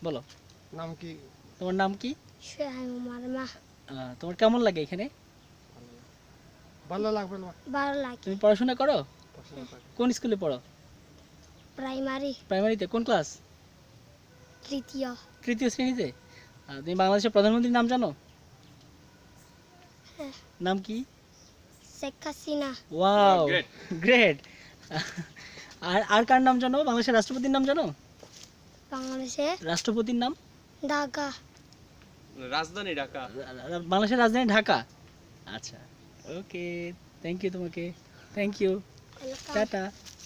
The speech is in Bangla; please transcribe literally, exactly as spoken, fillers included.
বলো। নাম কি? তোমার নাম কি? সোহাইব মারমা। আহ, তোমার কেমন লাগে এখানে? ভালো লাগবে না? ভালো লাগে। তুমি পড়াশোনা করো? পছন্দ করে। কোন স্কুলে পড়ো? প্রাইমারি প্রাইমারিতে। কোন ক্লাস? তৃতীয়। তৃতীয় শ্রেণীতে। আহ, তুমি বাংলাদেশের প্রধানমন্ত্রীর নাম জানো? হ্যাঁ। নাম কি? শেখ হাসিনা। Wow, great. আর আর কার নাম জানো? বাংলাদেশের রাষ্ট্রপতির নাম জানো? বাংলাদেশের রাষ্ট্রপতির নাম? ঢাকা। রাজধানী ঢাকা। রা- বাংলাদেশের রাজধানী ঢাকা। আচ্ছা, ওকে, থ্যাংক ইউ তোমাকে। Thank you, Welcome. টাটা।